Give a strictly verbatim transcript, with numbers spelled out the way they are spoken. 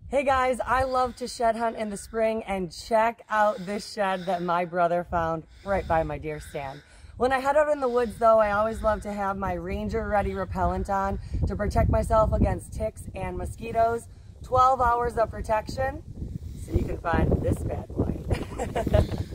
Hey guys, I love to shed hunt in the spring, and check out this shed that my brother found right by my deer stand. When I head out in the woods though, I always love to have my Ranger Ready repellent on to protect myself against ticks and mosquitoes. twelve hours of protection, so you can find this bad boy.